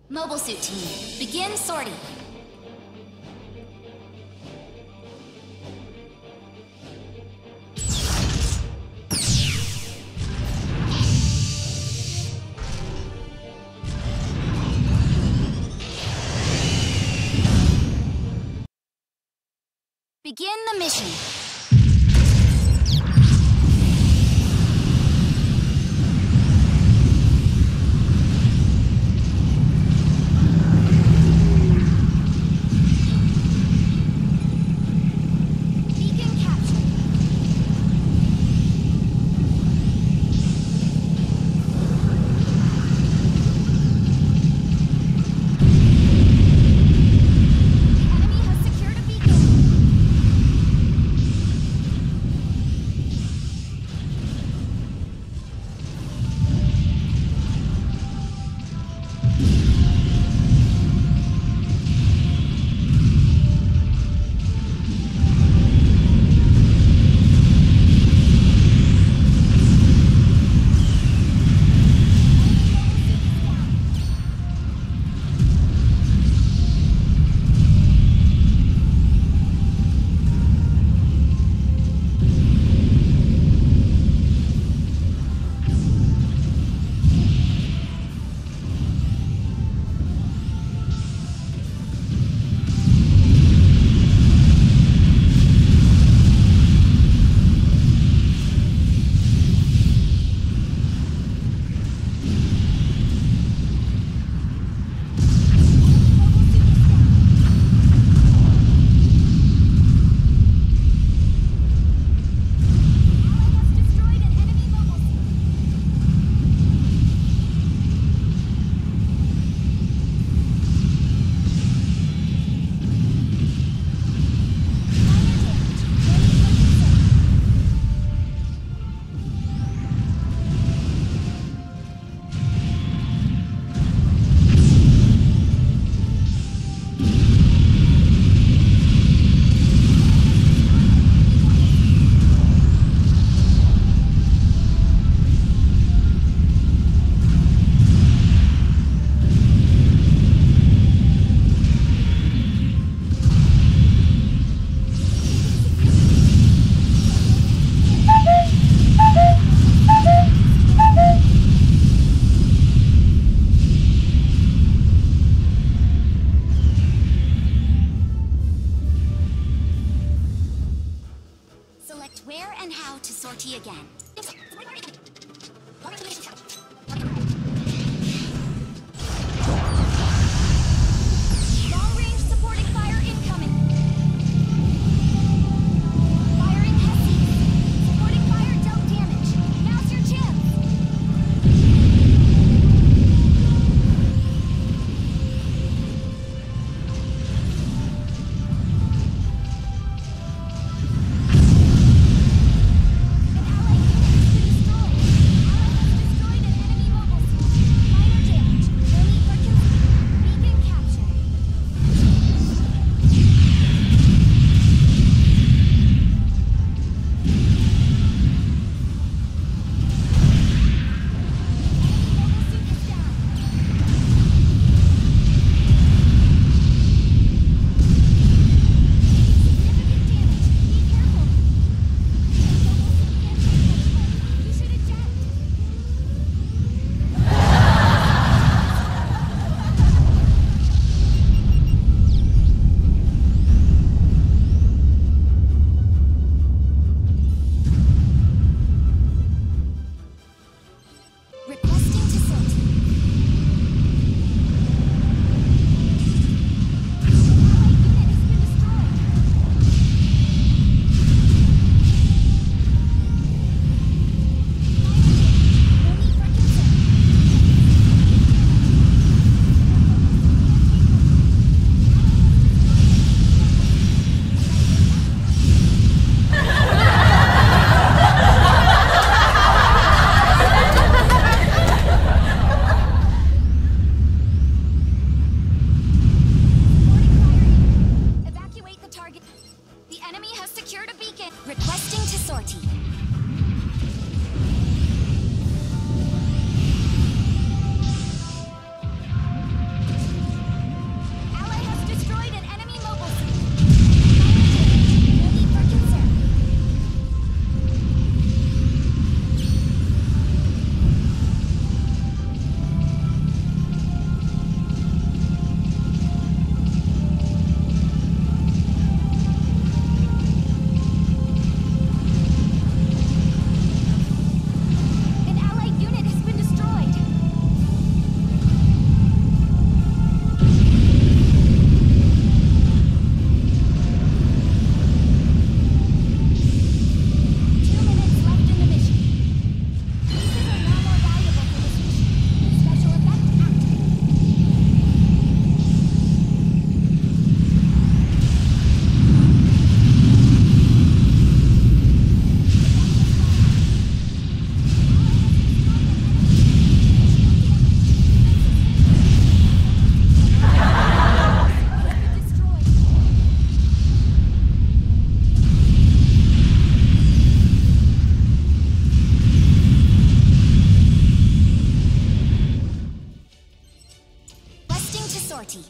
Mobile suit team, begin sortie. Begin the mission. Where and how to sortie again. Long-range supporting fire incoming. Firing heavy. Supporting fire dealt damage. Now's your chance. An ally sortie.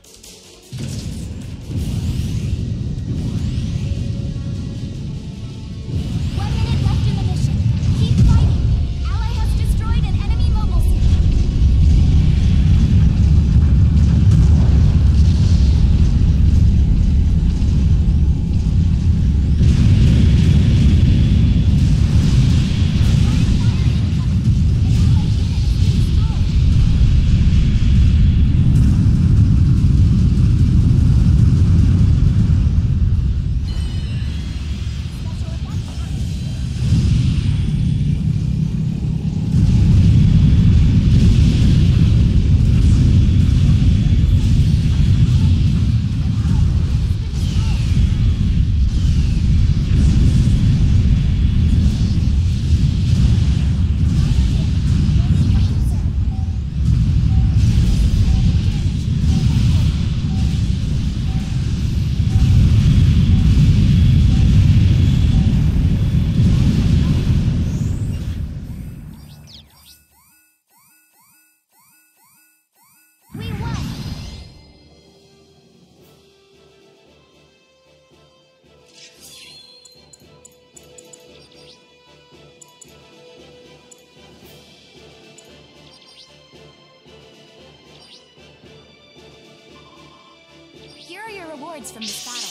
Here are your rewards from this battle.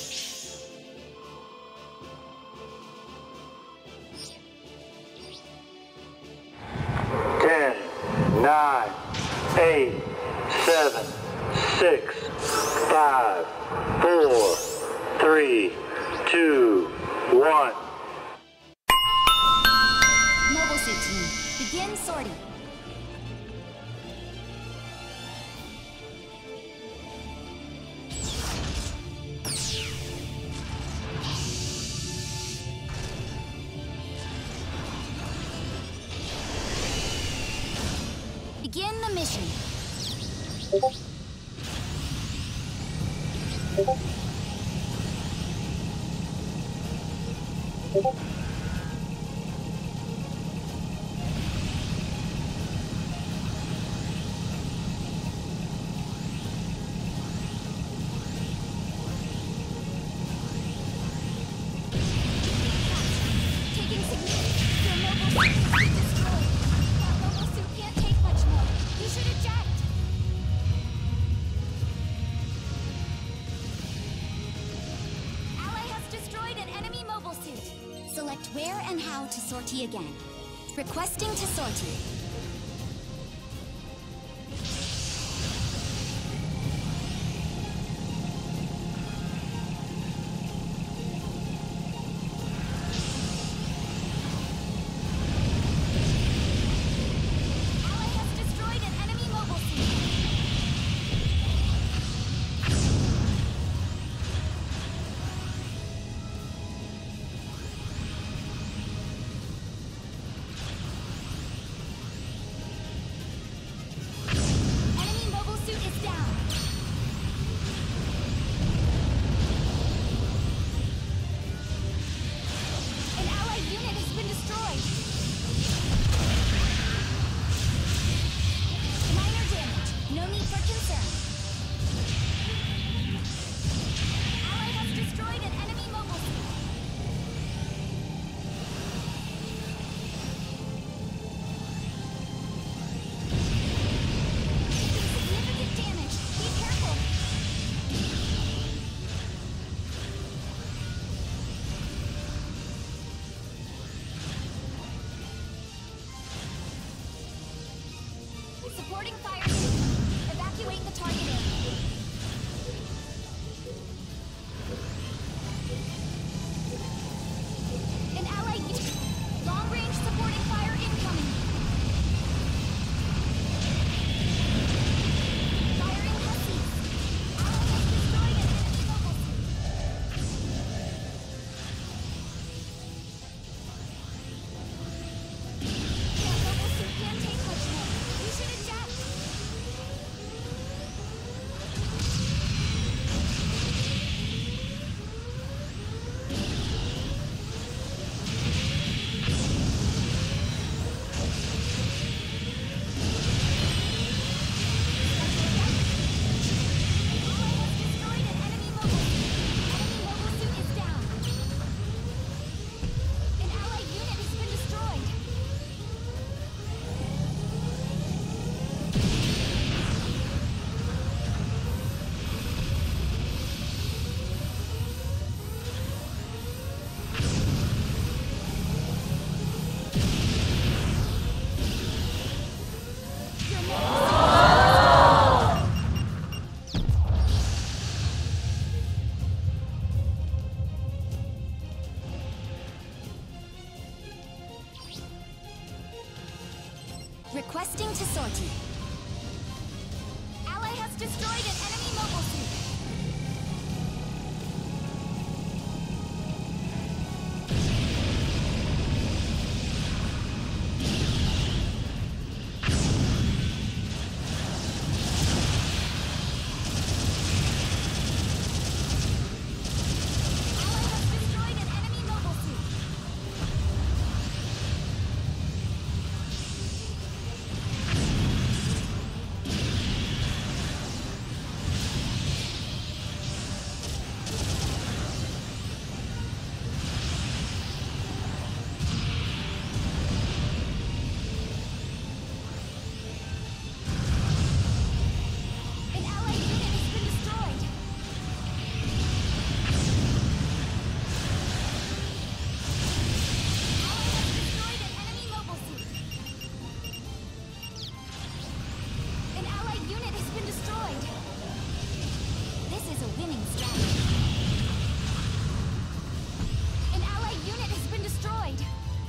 10, 9, 8, 7, 6, 5, 4, 3, 2, 1. Mobile suit team, begin sortie. Begin the mission. Taking significant. Your mobile suit is destroyed. That mobile suit can't take much more. You should eject. Ally has destroyed an enemy mobile suit. Select where and how to sortie again. Requesting to sortie. Ally has destroyed an enemy mobile suit. Enemy mobile suit is down. An allied unit has been destroyed. Minor damage. No need for concern. Ally has destroyed an enemy mobile suit. Taking significant damage. Be careful. Supporting fire. Evacuate the target area. An allied unit. Long-range supporting fire incoming. Firing has ceased. Ally has destroyed an enemy mobile suit. That mobile suit can't take much more. You should eject. winning strategy. An allied unit has been destroyed.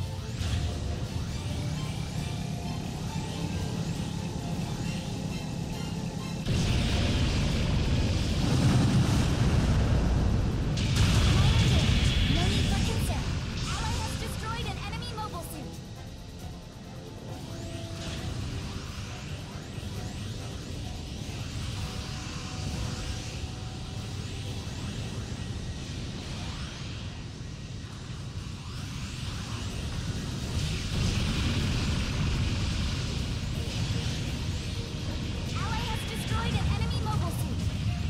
No need for concern. Ally has destroyed an enemy mobile suit. Ally has destroyed an enemy mobile suit.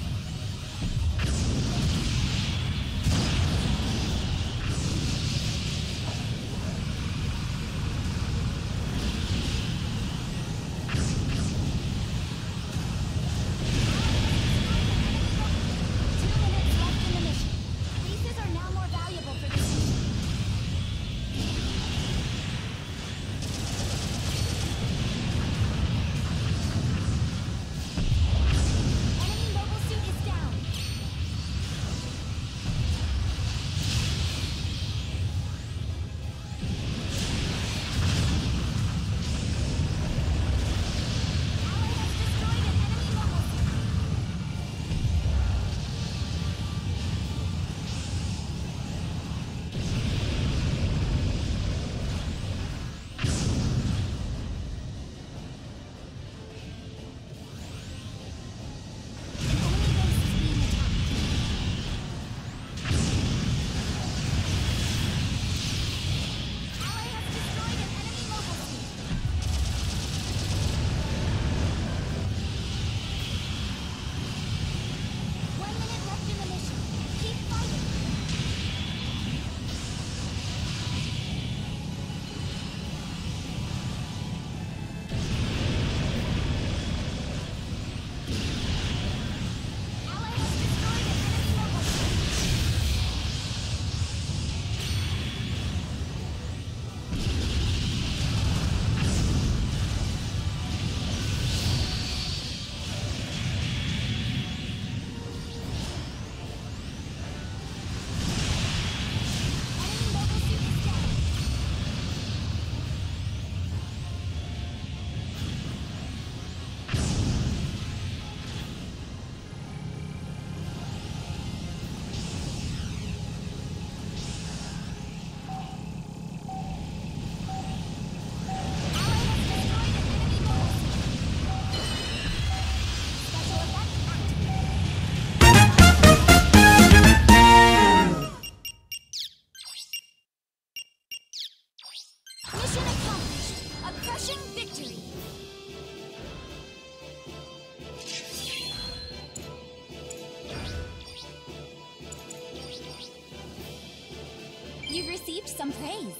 Pieces are now more valuable for this mission. Enemy mobile suit is down. Ally has destroyed an enemy mobile suit. Enemy base is being attacked. Ally has destroyed an enemy mobile suit. One minute left in the mission. Keep fighting. Ally has destroyed an enemy mobile suit. Enemy mobile suit is down. Ally has destroyed an enemy mobile suit. Special effect activated. Mission accomplished. A crushing victory. You've received some praise.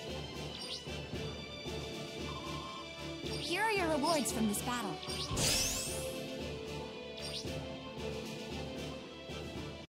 Here are your rewards from this battle.